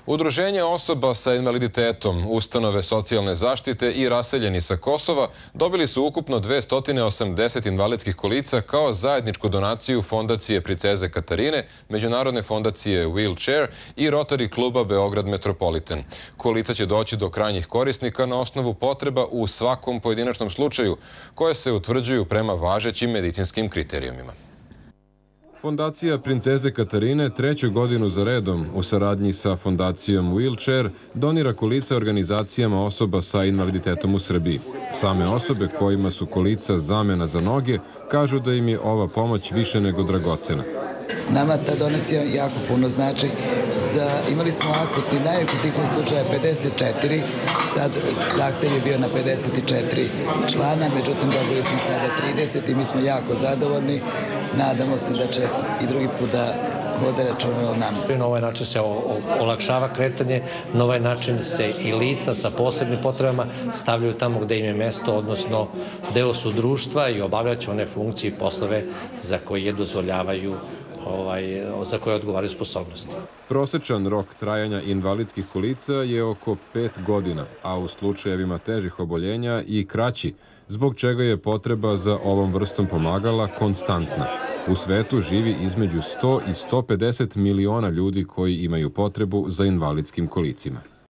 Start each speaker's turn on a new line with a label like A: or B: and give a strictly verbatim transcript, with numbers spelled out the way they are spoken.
A: Udruženje osoba sa invaliditetom, ustanove socijalne zaštite i raseljeni sa Kosova dobili su ukupno dvesta osamdeset invalidskih kolica kao zajedničku donaciju Fondacije Princeze Katarine, Međunarodne fondacije Wheelchair i Rotary kluba Beograd Metropolitan. Kolica će doći do krajnjih korisnika na osnovu potreba u svakom pojedinačnom slučaju, koje se utvrđuju prema važećim medicinskim kriterijumima. Fondacija Princeze Katarine treću godinu za redom u saradnji sa Fondacijom Wheelchair donira kolica organizacijama osoba sa invaliditetom u Srbiji. Same osobe kojima su kolica zamena za noge kažu da im je ova pomoć više nego dragocena.
B: Nama ta donacija jako puno znači. Imali smo akutni, najakutnijih slučaja pedeset četiri, sad zahtev je bio na pedeset četiri člana, međutim dobili smo sada trideset i mi smo jako zadovoljni. Nadamo se da će i drugi put da vode računa o nama.
C: Na ovaj način se olakšava kretanje, na ovaj način se i lica sa posebnim potrebama stavljaju tamo gde im je mesto, odnosno deo su društva i obavljaće one funkcije i poslove za koje je dozvoljavaju za koje odgovaraju sposobnosti.
A: Prosečan rok trajanja invalidskih kolica je oko pet godina, a u slučajevima težih oboljenja i kraći, zbog čega je potreba za ovom vrstom pomagala konstantna. U svetu živi između sto i sto pedeset miliona ljudi koji imaju potrebu za invalidskim kolicima.